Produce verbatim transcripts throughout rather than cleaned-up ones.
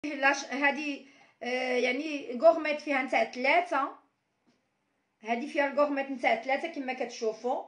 لاش هادي آه يعني غورميت فيها نتاع ثلاثة، هادي فيها الغورميت نتاع ثلاثة كما كتشوفوا.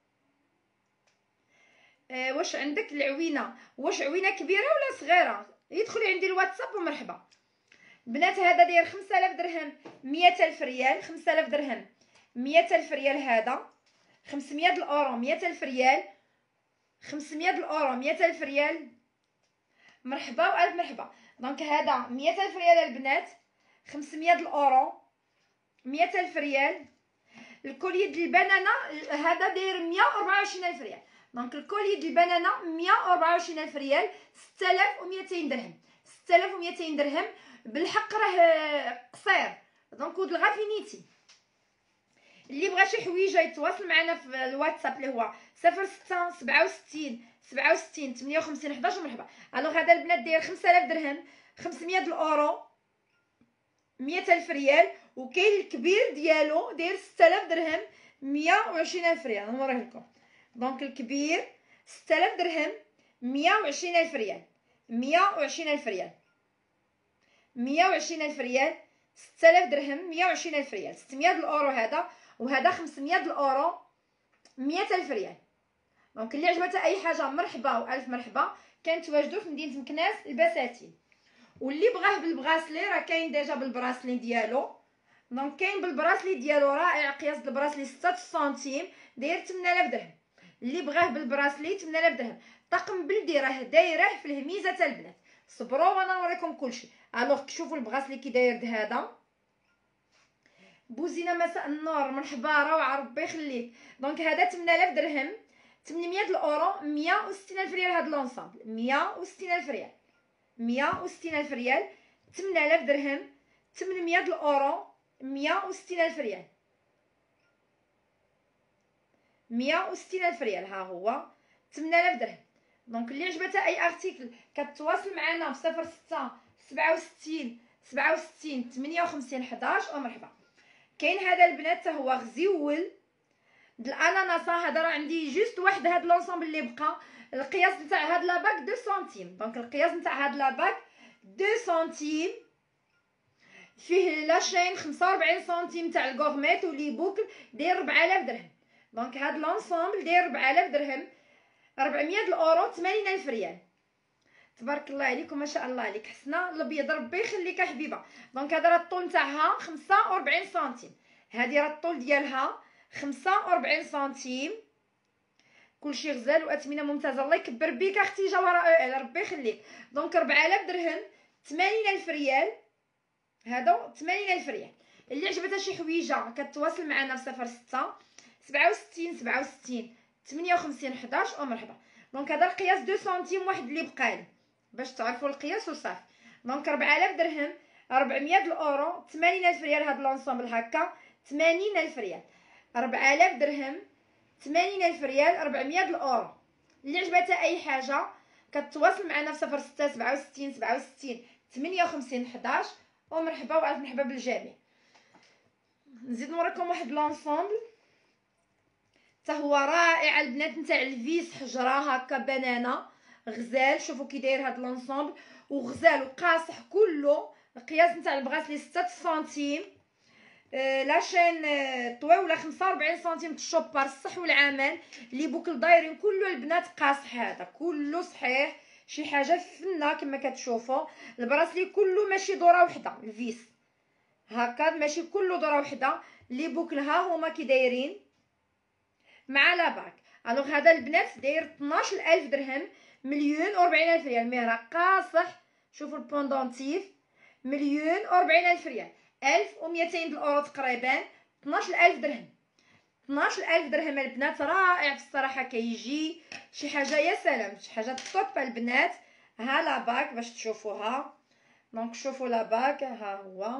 آه واش عندك العوينه، واش عوينه كبيره ولا صغيره؟ يدخلي عندي الواتساب ومرحبا. بنات هذا داير خمسة آلاف درهم مية ألف ريال، خمسة آلاف درهم مية ألف ريال، هذا خمسمية الأورو مية ألف ريال، خمسمية الأورو مية ألف ريال. مرحبا وألف مرحبا. دونك هذا مية ألف ريال البنات، خمسمية الأورو مية ألف ريال. الكولي ديال البنانه هذا داير مية وأربعة وعشرين ألف ريال. دونك الكولي ديال البنانه مية وأربعة وعشرين ألف ريال، ستة آلاف ومئتين درهم، ستة آلاف ومئتين درهم. بالحق راه قصير، دونك ود الغافينيتي. اللي بغى شي حويجه يتواصل معنا في الواتساب اللي هو صفر ستة سبعة وستين سبعة وستين ثمانية وخمسين إحداش. مرحبا. الوغ هذا البنات داير خمسة آلاف درهم، خمسمية الأورو مية ألف ريال. وكاين الكبير ديالو داير ستة آلاف درهم مية وعشرين ألف ريال. نوريه لكم. دونك الكبير ستة آلاف درهم مية وعشرين ألف ريال، مية وعشرين ألف ريال، مية وعشرين ألف ريال، ستة آلاف درهم مية وعشرين ألف ريال، ستمية الأورو هذا، وهذا خمسمية الأورو مية ألف ريال. دونك اللي عجبتها أي حاجة مرحبا وألف مرحبا. كنتواجدوا في مدينة مكناس البساتين. واللي بغاه بالبغاسلي راه كاين ديجا بالبراسلي ديالو. دونك كاين بالبراسلي ديالو رائع، قياس البراسلي ستة سنتيم داير ثمانية آلاف درهم. اللي بغاه بالبراسلي ثمانية آلاف درهم. طقم بلدي راه دايره في الهميزه تاع البنات. صبروا وانا نوريكم كلشي. الوغ شوفوا البغاسلي كي داير هذا. بوزينه مساء النور، مرحبا روعه ربي يخليك. دونك هذا ثمانية آلاف درهم، ثمنمية الأورو مية وستين ألف ريال. هذا لونسامبل مية وستين ألف ريال، مية وستين ألف ريال، ثمانية آلاف درهم، ثمنمية الأورو مية وستين ألف ريال، مية وستين ألف ريال. ها هو ثمانية آلاف درهم. دونك اللي عجبتها اي ارتيكل كتواصل معنا في صفر ستة سبعة وستين سبعة وستين ثمانية وخمسين إحداش. ومرحبا. كاين هذا البنات حتى هو غزيول د الاناناس. هذا راه عندي جوست واحد هذا لونسومبل اللي بقى. القياس نتاع هذا لاباك اثنين سنتيم. دونك القياس نتاع هذا لاباك اثنين سنتيم، فيه لاشين خمسة وأربعين سنتيم تاع الغورميت، ولي بوكل داير أربعة آلاف درهم. دونك هذا لونسومبل داير أربعة آلاف درهم، أربعمية الأورو ثمانين ألف ريال. تبارك الله عليكم، ما شاء الله عليك. حسنه الابيض ربي يخليك حبيبه. دونك هذا راه الطول نتاعها خمسة وأربعين سنتيم، هذه راه الطول ديالها خمسة وأربعين سنتيم. كلشي غزال واثمنه ممتازه. الله يكبر بك اختي جوهره ربي يخليك. دونك أربعة آلاف درهم، ثمانين ألف ريال. هذا ثمانين ألف ريال. اللي عجبتها شي حويجه كتواصل معنا في صفر ستة سبعة وستين سبعة وستين ثمانية وخمسين إحداش. ومرحبا. دونك هذا القياس اثنين سنتيم واحد اللي بقالي باش تعرفوا القياس وصافي. دونك أربعة آلاف درهم، أربعمية الأورو، ثمانين ألف ريال. هذا لونسومبل هكا ثمانين ألف ريال، أربعة آلاف درهم، ثمانين ألف ريال، أربعمية الأورو. اللي عجبتها أي حاجة كتواصل معنا في صفر ستة سبعة وستين سبعة وستين ثمانية وخمسين إحداش. ومرحبا وألف مرحبا بالجميع. نزيد نوريكم واحد لونسومبل حتى هو رائع البنات نتاع الفيس، حجره هكا بنانه غزال. شوفوا كي داير هاد لونسومبل، وغزال وقاصح كله. القياس نتاع البغاسلي ستة سنتيم، آه لاشين آه طويله خمسة وأربعين سنتيم. الشوبار الصح والعمل لي بوكل دايرين كله البنات قاصح. هذا كله صحيح، شي حاجه فنه كما كتشوفوا. البراسلي كله ماشي دوره وحده، الفيس هكا ماشي كله دوره وحده. لي بوكل ها هما كي دايرين مع لاباك. الوغ هذا البنات داير اثناش ألف درهم، مليون وأربعين ألف ريال. مهره قاصح. شوفوا البوندونتيف مليون وأربعين ألف ريال، ألف ومئتين الأورو تقريبا. اثناش ألف درهم، اثناش ألف درهم البنات. رائع في الصراحه، كيجي شي حاجه يا سلام، شي حاجه توب البنات. ها لاباك باش تشوفوها. دونك شوفوا لاباك ها هو.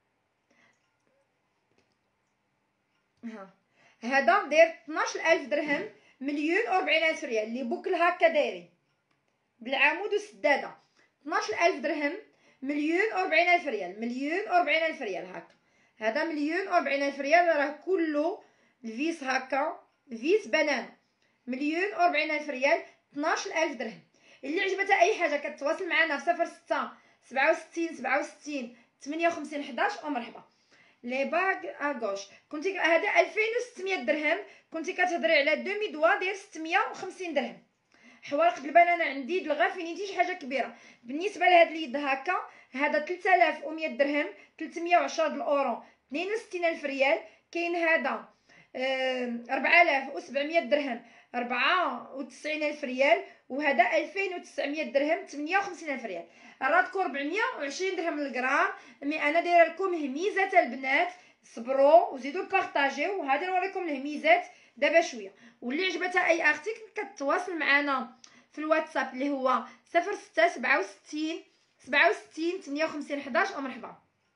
ها هذا داير اثناش ألف درهم، مليون وأربعين ألف ريال. لي بوكل هكا دايرين بالعمود والسداده. اثناش ألف درهم، مليون وأربعين ألف ريال، مليون وأربعين ألف ريال هكا. هذا مليون وأربعين ألف ريال، راه كله الفيس هكا، فيس بنان. مليون وأربعين ألف ريال، اثناش ألف درهم. اللي عجبتها اي حاجه كتواصل معنا في صفر ستة سبعة وستين سبعة وستين ثمانية وخمسين حداش ومرحبا. لي باغ اغوش كنتي هذا ألفين وستمية درهم، كنتي كتهضري على دومي دوا ديال ستمية وخمسين درهم. حوالق البنانه عندي دلغا فينيتي شي حاجه كبيره. بالنسبه لهاد اليد هكا هذا ثلاثة آلاف ومية درهم، ثلاثمية وعشرة د الاورو، اثنين وستين ألف ريال. كاين هذا أربعة آلاف وسبعمية درهم، أربعة وتسعين ألف ريال. وهذا ألفين وتسعمية درهم، ثمانية وخمسين ألف ريال. راتكم أربعمية وعشرين درهم للغرام. مي انا دايره لكم هميزات البنات، صبروا وزيدوا بارطاجيو. وهذا نوريكم الهميزات دابا شويه. واللي عجبتها اي ارتيكل كتواصل معنا في الواتساب اللي هو صفر ستة سبعة وستين سبعة وستين ثمانية وخمسين حداش ومرحبا.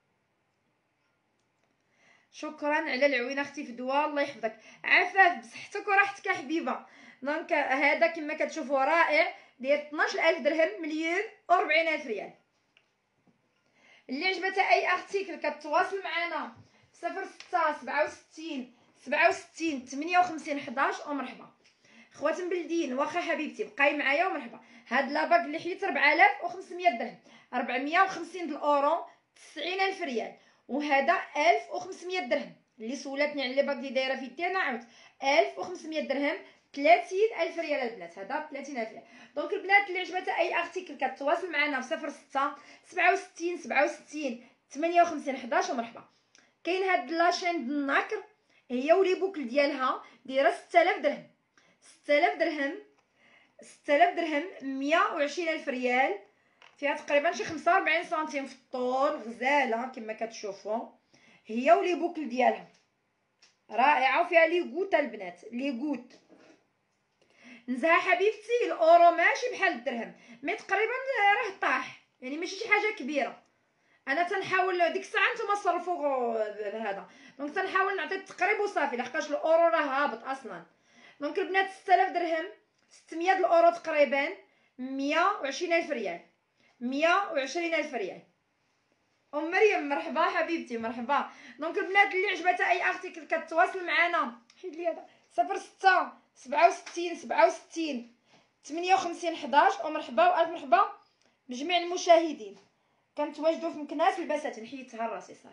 شكرا على العوينه اختي فدوى، الله يحفظك. عفاف بصحتك وراحتك يا حبيبه. دونك هذا كما كتشوفوا رائع، داير اثناش ألف درهم، مليون وأربعين ألف ريال. اللي عجبتها اي ارتيكل كتواصل معنا صفر ستة سبعة وستين سبعة وستين ثمانية وخمسين حداش ومرحبا. خوات مبلدين واخا حبيبتي بقاي معايا ومرحبا. هاد لاباك اللي حيت أربعة آلاف وخمسمية درهم، أربعمية وخمسين د الاورو، تسعين ألف ريال. وهذا ألف وخمسمية درهم. اللي سولتني على لاباك اللي دايره في يدي انا عاود ألف وخمسمية درهم، ثلاثين ألف ريال البنات. هذا ثلاثين ألف ريال. دونك البنات اللي عجبتها اي ارتيكل كتواصل معنا في صفر ستة سبعة وستين سبعة وستين ثمانية وخمسين حداش ومرحبا. كاين هاد لاشين د النكر هي ولي بوكل ديالها دايره ستة آلاف درهم، ستة آلاف درهم، ستة آلاف درهم، مية وعشرين ألف ريال. فيها تقريبا شي خمسة وأربعين سنتيم في الطول، غزاله كما كتشوفوا. هي ولي بوكل ديالها رائعه، وفيها لي غوت البنات، لي غوت. نزها حبيبتي الاورو ماشي بحال الدرهم، مي تقريبا راه طاح، يعني ماشي شي حاجه كبيره. انا تنحاول ديك الساعه نتوما صرفوا بهذا، دونك تنحاول نعطي التقريب وصافي، لحقاش الاورو راه هابط اصلا. دونك البنات ستة آلاف درهم، ستمية د الاورو تقريبا، مية وعشرين ألف ريال، مية وعشرين ألف ريال. ام مريم مرحبا حبيبتي مرحبا. دونك البنات اللي عجبتها اي ارتيكل كتواصل معنا، حيد لي هذا صفر ستة سبعة وستين سبعة وستين ثمانية وخمسين حداش ومرحبا والف مرحبا بجميع المشاهدين. كنتواجدوا في مكناس البساتين، حيدتها راسي صافي.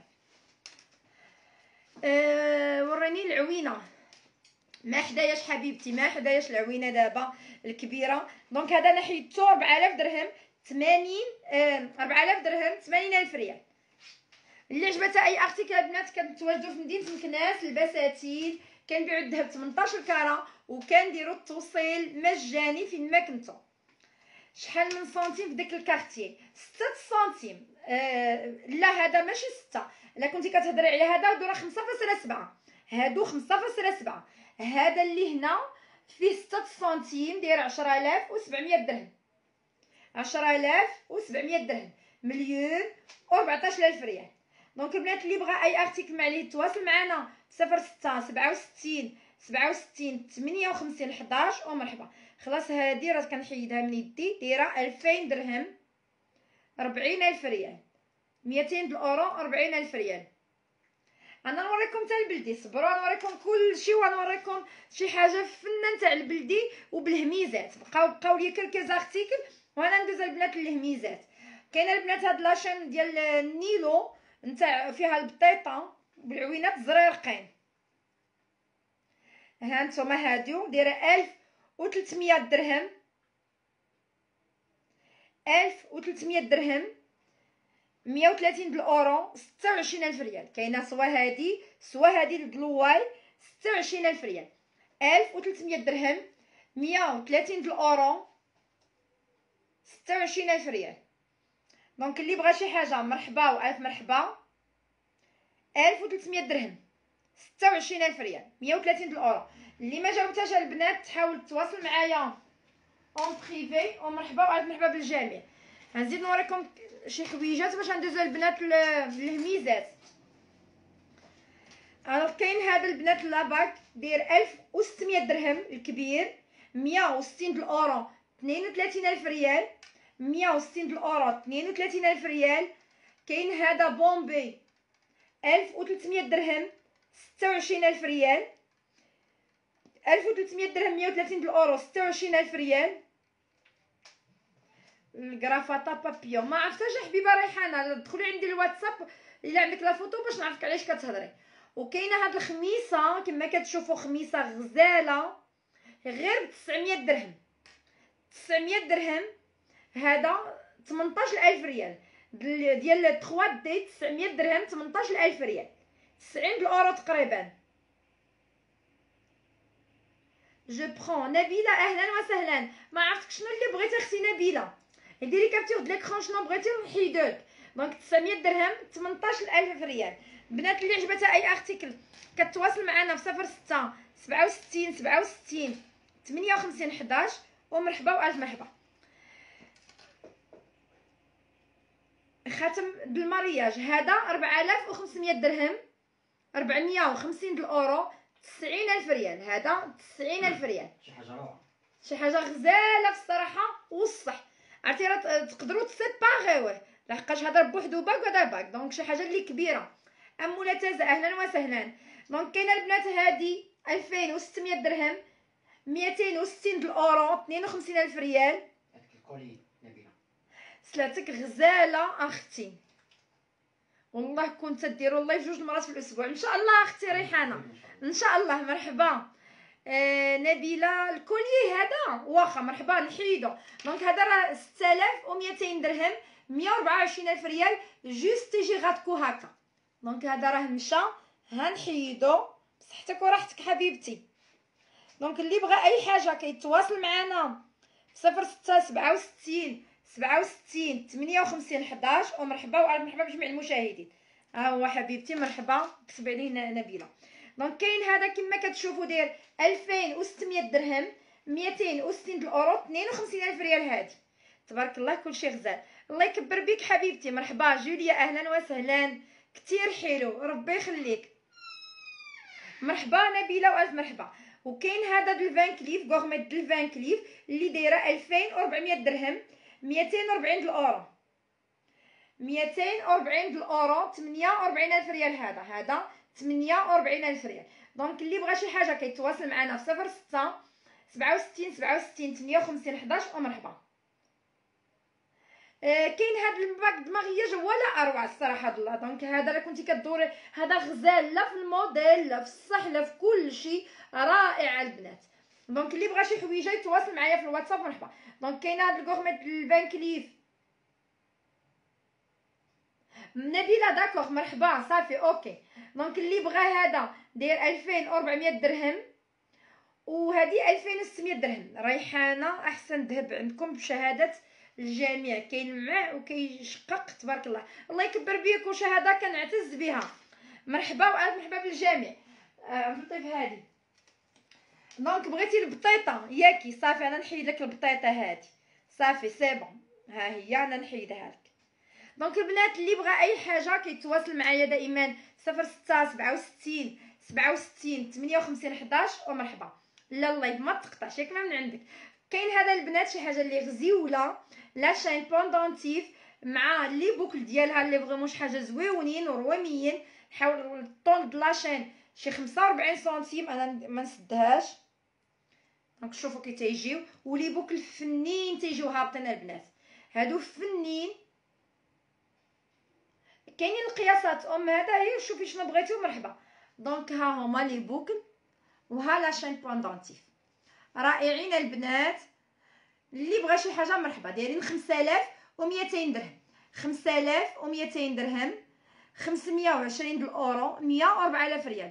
أه وريني العوينه ما حداياش حبيبتي، ما حداياش العوينه دابا الكبيره. دونك هذا انا حيدتو أربعة آلاف درهم، ثمانين أه أربعة آلاف درهم، ثمانين ألف ريال. اللي عجبتها اي ارتيكل البنات كنتواجدوا في مدينه مكناس البساتين، كنبيعوا الذهب ثمنطاش كاره، وكنديروا التوصيل مجاني فين ما كنتو. شحال من سنتيم في داك الكارتي؟ ستة سنتيم. آه لا هذا ماشي ستة، الا كنتي كتهضري على هذا هادو راه خمسة فاصلة سبعة، هادو خمسة فاصلة سبعة. هذا اللي هنا فيه ستة سنتيم داير عشرة آلاف وسبعمية درهم، عشرة آلاف وسبعمية درهم، مليون وربعطاش ألف ريال. دونك البنات اللي بغى اي ارتيكل ما عليه تواصل معنا صفر ستة سبعة وستين سبعة وستين ثمانية وخمسين حداش ومرحبا. خلاص هادي راه كنحيدها من يدي، دايره ألفين درهم، أربعين ألف ريال، ميتين د الاورو، أربعين ألف ريال. انا نوريكم حتى البلدي، صبروا نوريكم كل شيء، ونوريكم شي حاجه فنان تاع البلدي وبالهميزات. بقاو بقاو لي كلكز ارتيكل وانا ندوز البنات للهميزات. كاينه البنات هاد لاشين ديال النيلو نتاع فيها البطيطه بالعوينات زريرقين. ها نتوما هادو دايره ألف وثلاثمية درهم، ألف وثلاثمية درهم، مية وثلاثين د الاورو، ستة وعشرين ألف ريال. كاينه سوا هادي سوا هادي الدلواي، ستة وعشرين ألف ريال، ألف وثلاثمية درهم، مية وثلاثين د الاورو، ستة وعشرين ألف ريال. دونك اللي بغى شي حاجه مرحبا والف مرحبا. ألف وثلاثمية درهم، ستة وعشرين ألف ريال، مية وثلاثين د الاورو. اللي ما جاوبتهاش البنات تحاول تواصل معايا اون بريفي، ومرحبا والف مرحبا بالجميع. غنزيد نوريكم شي حويجات باش ندوزو البنات للهميزات. الوغ كاين هذا البنات لاباك داير ألف وستمية درهم الكبير، مية وستين د الاورو، اثنين وثلاثين ألف ريال، مية وستين د الاورو، اثنين وثلاثين ألف ريال. كاين هذا بومبي ألف وثلاثمية درهم، ستة وعشرين ألف ريال، ألف وثلاثمية درهم، مية وثلاثين د الاورو، ستة وعشرين ألف ريال. الكرافاطه بابيون. ما عرفتهاش يا حبيبه ريحانه، دخلي عندي الواتساب الا عندك لا فوتو باش نعرفك علاش كتهضري. وكاينه هاد الخميصه كما كتشوفوا، خميصه غزاله غير ب تسعمية درهم. تسعمية درهم هذا ثمنطاش ألف ريال ديال ثلاثة دي. تسعمية درهم ثمنطاش ألف ريال، تسعين الاورو تقريبا. جو برون نبيله اهلا وسهلا. ما عرفتك شنو اللي بغيتي اختي نبيله، ديري كابتور د ليكرون شنو بغيتي نحيدولك. دونك تسعمية درهم ثمنطاش ألف ريال. بنات اللي عجبتها اي ارتيكل كتواصل معنا في صفر ستة سبعة وستين سبعة وستين ثمانية وخمسين حداش. ومرحبا والف مرحبا. خاتم بالمارياج هذا أربعة آلاف وخمسمية درهم، أربعمية وخمسين الاورو، تسعين ألف ريال. هذا تسعين ألف ريال. شي حاجه روعه، شي حاجه غزاله في الصراحه والصح. عرفتي راه تقدروا تسيباغيوه لحقاش هذا بوحدو باك وهذا باك، دونك شي حاجه اللي كبيره. ام ملتزه اهلا وسهلا. دونك كاينه البنات هذه ألفين وستمية درهم، مئتين وستين الاورو، اثنين وخمسين ألف ريال. هذاك الكولي نبيله سلاتك غزاله اختي، والله كنت ديروا اللايف جوج مرات في الاسبوع ان شاء الله اختي ريحانه ان شاء الله. مرحبا آه نبيله. الكولي هذا واخا مرحبا نحيدو. دونك هذا راه ستة آلاف ومئتين درهم، مية وأربعة وعشرين ألف ريال. جوست تيجي غاتكو هكا. دونك هذا راه مشى، ها نحيدو بصحتك وراحتك حبيبتي. دونك اللي بغى اي حاجه كيتواصل معنا صفر ستة سبعة وستين سبعة وستين ثمانية وخمسين حداش. ومرحبا والف مرحبا بجميع المشاهدين. ها هو حبيبتي مرحبا، كتب عليه نبيله. دونك كاين هذا كما كتشوفوا داير ألفين وستمية درهم، مئتين وستين الاورو، اثنين وخمسين ألف ريال. هادي تبارك الله كلشي غزال. الله يكبر بك حبيبتي. مرحبا جوليا اهلا وسهلا، كتير حلو ربي يخليك. مرحبا نبيله والف مرحبا. وكاين هذا د الفان كليف غورميت د الفان كليف اللي دايره ألفين وأربعمية درهم، مئتين وأربعين الاورو، مئتين وأربعين الاورو، ثمانية وأربعين ألف ريال. هذا هذا ثمانية وأربعين ألف ريال. دونك اللي بغى شي حاجه كيتواصل معنا في صفر ستة سبعة وستين سبعة وستين ثمانية وخمسين حداش. ومرحبا. آه كاين هذا الباك د مغياج ولا اروع الصراحه الله. دونك هذا راه كنتي كدوري، هذا غزال لا في الموديل لا في الصح لا في كل شيء، رائع البنات. دونك اللي بغى شي حويجه يتواصل معايا في الواتساب. مرحبا. دونك كاين هذا الكورميت الفان كليف نبيله داكوغ مرحبا صافي اوكي. دونك اللي بغى هذا داير ألفين وأربعمية درهم، وهذه ألفين وستمية درهم. ريحانه احسن ذهب عندكم بشهاده الجميع، كاين معاه وكيشقق تبارك الله. الله يكبر بيك وشهاده كنعتز بها. مرحبا والف مرحبا بالجميع. آه نطيب هذه. دونك بغيتي البطيطه ياكي صافي انا نحيد لك البطيطه هذه صافي سي بون، ها هي انا نحيدها لك. دونك البنات اللي بغى اي حاجه كيتواصل معايا دائما صفر ستة سبعة وستين سبعة وستين ثمانية وخمسين حداش. ومرحبا. لا الله ما تقطعش ياك من عندك. كاين هذا البنات شي حاجه اللي غزيوله، لا شين بوندونتيف مع لي بوكل ديالها اللي فريمون شي حاجه زويونين ورواميين. حاول الطول د لاشين شي خمسة وأربعين سنتيم، انا ما نسدهاش. دونك شوفوا كي تيجيو، ولي بوكل فنين تيجيو هابطين البنات، هادو فنين. كاينين القياسات ام هذا هي شوفي شنو بغيتي. مرحبا. دونك ها هما لي بوكل وها لا شين بوندونتيف رائعين البنات. اللي بغى شي حاجه مرحبا. دايرين خمسة آلاف ومئتين درهم، خمسة آلاف ومئتين درهم، خمسمية وعشرين الاورو، مية وأربعة آلاف ريال.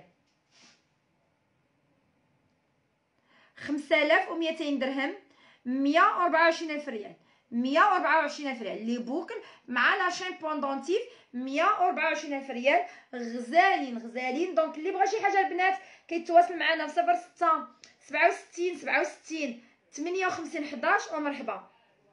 خمسة آلاف ومئتين درهم، مية وأربعة وعشرين ألف ريال، مية وأربعة وعشرين ألف ريال. لي بوكل مع لا شين بوندونتيف مية وأربعة وعشرين ألف ريال. غزالين غزالين. دونك اللي بغى شي حاجه البنات كيتواصل معنا في صفر ستة سبعة وستين سبعة وستين ثمانية وخمسين حداش. ومرحبا.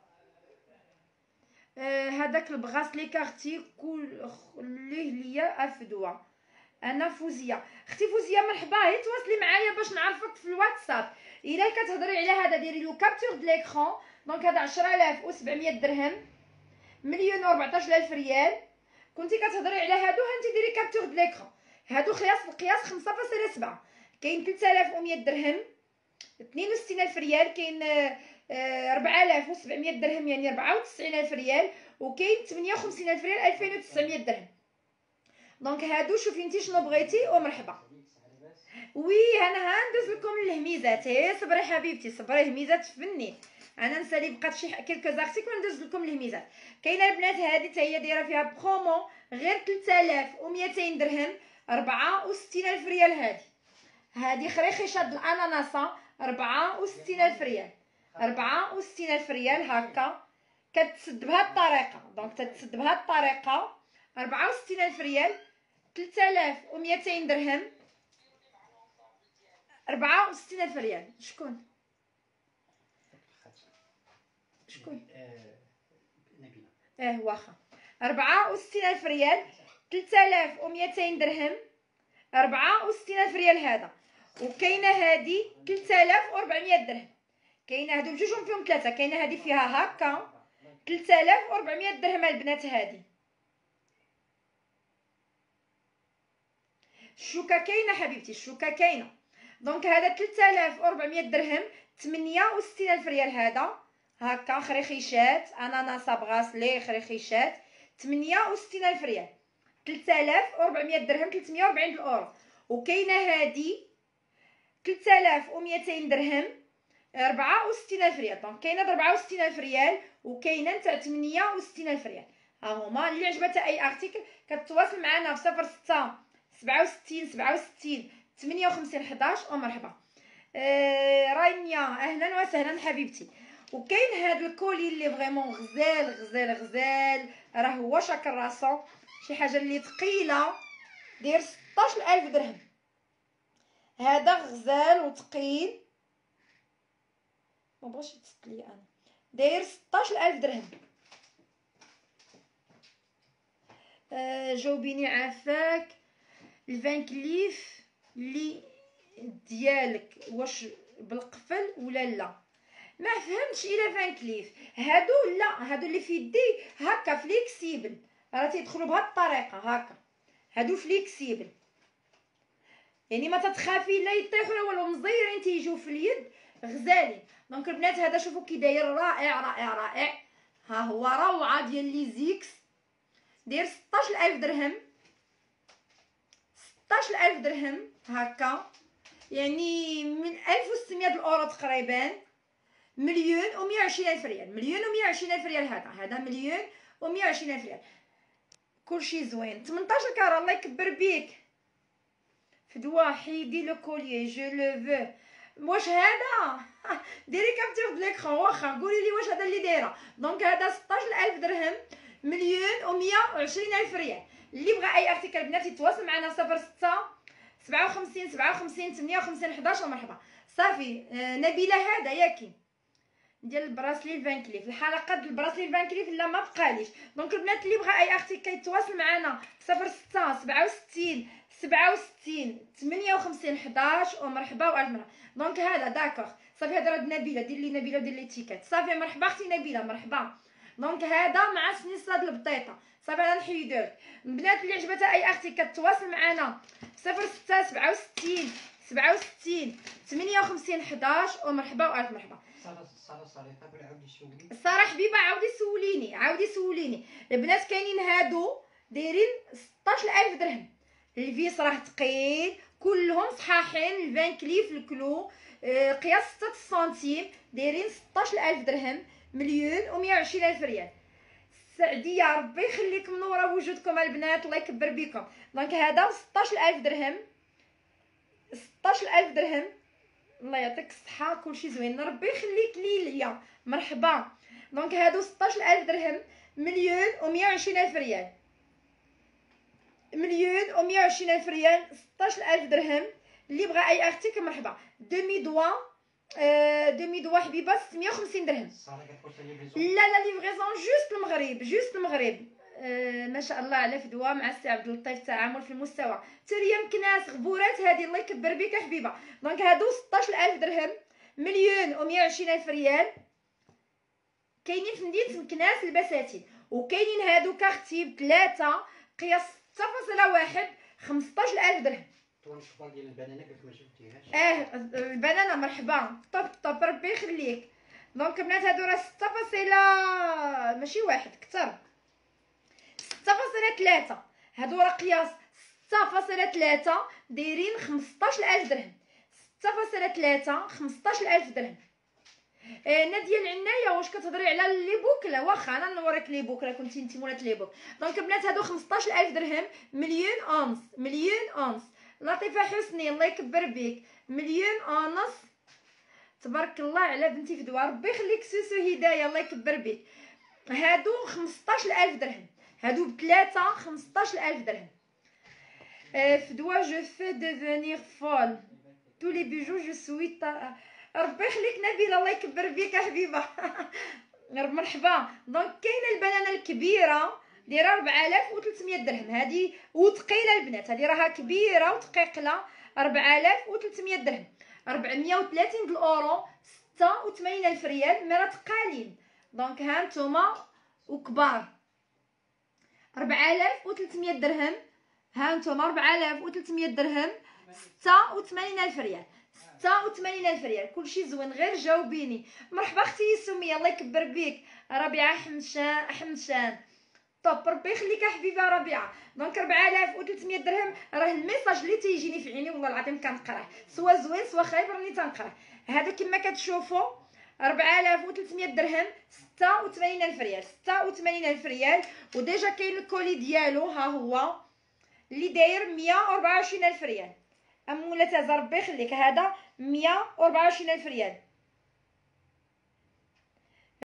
آه هذاك البغاس لي كارتي كل خليه ليا افدوا. انا فوزيه اختي فوزيه مرحبا. هي تواصلي معايا باش نعرفك في الواتساب. الا كتهضري على هذا ديري لو كابتور د ليكرون. دونك هذا عشرة آلاف وسبعمية درهم، مليون وأربعطاش ألف ريال. كنتي كتهضري على هادو هانتي ديري كابتور د ليكرون. هادو قياس القياس خمسة فاصلة سبعة. كاين ثلاثة آلاف ومئة درهم، اثنين وستين ألف ريال. كاين أربعة آلاف وسبعمية درهم يعني أربعة وتسعين ألف ريال، وكاين ثمانية وخمسين ألف ريال ألفين وتسعمية درهم. دونك هادو شوفي انت شنو بغيتي ومرحبا. وي انا هندوز لكم الهميزات، هي صبري حبيبتي صبري، هميزات فني. انا نسالي بقات شي كلكو زارتيكل ندوز لكم الهميزات. كاينه البنات هذه حتى هي دايره فيها برومو غير ثلاثة آلاف ومئتين درهم، أربعة وستين ألف ريال. هذه هذه خريخيشه د الاناناسه أربعة وستين ألف ريال، أربعة وستين ألف ريال هكا كتسد بهذه الطريقه. دونك تتسد بهذه الطريقه أربعة وستين ألف ريال، ثلاثة آلاف ومئتين درهم، أربعة وستين ألف ريال. شكون شكون نبيلة. اه واخا أربعة وستين ألف ريال، ثلاثة آلاف ومئتين درهم، أربعة وستين ألف ريال هذا. وكاينه هذه ثلاثة آلاف وأربعمية درهم. كاينه هادو بجوجهم فيهم ثلاثه. كاينه هذه فيها هكا ثلاثة آلاف وأربعمية درهم البنات. هذه الشوكه كاينه حبيبتي، الشوكه كاينه. دونك هذا ثلاثة آلاف وأربعمية درهم، ثمانية وستين ألف ريال هذا هكا خريخيشات اناناس بغاسلي خريخيشات، ثمانية وستين ألف ريال، ثلاثة آلاف وأربعمية درهم، ثلاثمية وأربعين اورو. وكاينه هذه ثلاثة آلاف ومئتين درهم، أربعة وستين ألف ريال. دونك كاينه أربعة وستين ألف ريال وكاينه نتاع ثمانية وستين ألف ريال. ها هما اللي عجبتها اي ارتيكل كتواصل معنا في صفر ستة سبعة وستين سبعة وستين ثمانية وخمسين حداش ومرحبا. آه رانيا اهلا وسهلا حبيبتي. وكاين هذا الكولي اللي فريمون غزال غزال غزال، راه هو شاكر راسو، شي حاجه اللي ثقيله، داير ستاش ألف درهم. هذا غزال وثقيل، ما بغاش يتصل لي انا، داير ستاش ألف درهم. آه جاوبيني عافاك. الفان كليف اللي ديالك واش بالقفل ولا لا؟ ما فهمتش. الى فان كليف هادو لا، هادو اللي في يدي هكا فليكسيبل، راه تيدخلوا بهاد الطريقه هكا، هادو فليكسيبل يعني ما تتخافي لا يطيحوا ولا مزيرين تيجيو في اليد غزالين. دونك البنات هذا شوفوا كي داير رائع رائع رائع. ها هو روعه ديال لي زيكس، داير ستاش ألف درهم، ستاش ألف درهم هكا يعني من ألف وستمية اورو تقريبا، مليون ومية وعشرين ألف ريال، مليون ومية وعشرين ألف ريال. هذا هذا مليون ومية وعشرين ألف ريال. كلشي زوين. ثمنطاش كاره الله يكبر بيك. فدوا حيدي لو كوليي جو لو فو. واش هذا ديري كابتور د ليكرون واخا قولي لي واش هذا اللي دايره. دونك هذا ستاش ألف درهم، مليون ومية وعشرين ألف ريال. اللي بغى اي ارتيكل بنات يتواصل معنا صفر ستة سبعة وخمسين سبعة وخمسين ثمانية وخمسين حداش ومرحبا. صافي. آه نبيله هذا ياكي ديال البراسلي الفان كليف، الحلقه ديال البراسلي الفان كليف لا ما بقاليش. دونك البنات اللي بغى اي ارتيكل يتواصل معنا صفر ستة سبعة وستين سبعة وستين ثمانية وخمسين حداش ومرحبا والف مرحبا. دونك هذا داكوغ صافي. هذا راه نبيله، دير لي نبيله ودير لي تيكات. صافي مرحبا اختي نبيله مرحبا. دونك هذا مع سنيسه د البطيطه. صافي انا نحيدوه. البنات اللي عجبتها اي ارتيكل تواصل معنا صفر ستة سبعة وستين سبعة وستين ثمانية وخمسين حداش ومرحبا والف مرحبا. الصالة صالحة ولا عاودي سولي. الصراحه حبيبه عاودي سوليني عاودي سوليني. البنات كاينين هادو دايرين ستاش ألف درهم، الفيس راه ثقيل كلهم صحاحين. الفان كليف الكلو آه قياس ستة سنتيم دايرين ستاش ألف درهم، مليون ومية وعشرين ألف ريال. سعديه ربي يخليكم نوره وجودكم البنات الله يكبر بكم. دونك هذا ستاش ألف درهم، ستاش ألف درهم الله يعطيك الصحه كلشي زوين ربي يخليك ليا مرحبا. دونك هادو ستاش ألف درهم، مليون ومية وعشرين ألف ريال، مليون ومية وعشرين ألف ريال، ستاش ألف درهم. اللي بغى اي ارتيكل مرحبا. دومي دوا آه دومي دوا حبيبه ستمية وخمسين درهم. لا لا ليفغيزون جوست المغرب جوست المغرب. آه ما شاء الله على فدوى مع السي عبد اللطيف. تعامل في المستوى تريا مكناس غبورات هذه الله يكبر بك حبيبه. دونك هادو ستاش ألف درهم، مليون ومية وعشرين ألف ريال. كاينين في مدينه مكناس البساتين. وكاينين هادو كارتي بثلاثه قياس ستة فاصلة واحد خمسطاش ألف درهم. الشوفال ديال البنانه كيف ما شفتيهاش. اه البنانه مرحبا. طب طب ربي يخليك. دونك البنات هادو راه ستة فاصلة ماشي واحد كتر، ستة فاصلة ثلاثة، هادو راه قياس ستة فاصلة ثلاثة دايرين خمسطاش ألف درهم، ستة فاصلة ثلاثة خمسطاش ألف درهم. آه ناديه العنايه، واش كتهضري على لي بوك؟ لا واخا انا نوريك لي بوك، راه كنتي انت مولات لي بوك. دونك البنات هادو خمسطاش ألف درهم، مليون اونص، مليون اونص. لطيفه حسني الله يكبر بك، مليون اونص، تبارك الله على بنتي فدوى، ربي يخليك سوسو هدايه الله يكبر بك. هادو خمسطاش ألف درهم، هادو بثلاثه خمسطاش ألف درهم. آه فدوى جو في ديفونيغ فول تو لي بيجو جو سوي. ربي يخليك نبيله الله يكبر بك يا حبيبه. مرحبا. دونك كاينه البنانه الكبيره دايره أربعة آلاف وثلاثمية درهم، هذه وثقيله البنات، هذه راها كبيره وثقيقله، أربعة آلاف وثلاثمية درهم، أربعمية وثلاثين د الاورو، ستة وثمانين ألف ريال، مي راه ثقالين. دونك ها نتوما وكبار، أربعة آلاف وثلاثمية درهم، ها نتوما أربعة آلاف وثلاثمية درهم، ستة وثمانين ألف ريال، ستة وثمانين ألف ريال، كلشي زوين، غير جاوبيني. مرحبا اختي سميه الله يكبر بك. ربيعه حمشان حمشان طوب، ربي يخليك يا حبيبه ربيعه. دونك أربعة آلاف وثلاثمية درهم، راه الميساج اللي تيجيني في عيني والله العظيم كنقراه، سوا زوين سوا خايب راني تنقراه. هذا كما كتشوفوا أربعة آلاف وثلاثمية درهم، ستة وثمانين ألف ريال، ستة وثمانين ألف ريال. وديجا كاين الكولي ديالو ها هو اللي داير مية وأربعة وعشرين ألف ريال. ام ولا تازا ربي يخليك، هذا مية وأربعة وعشرين ألف ريال.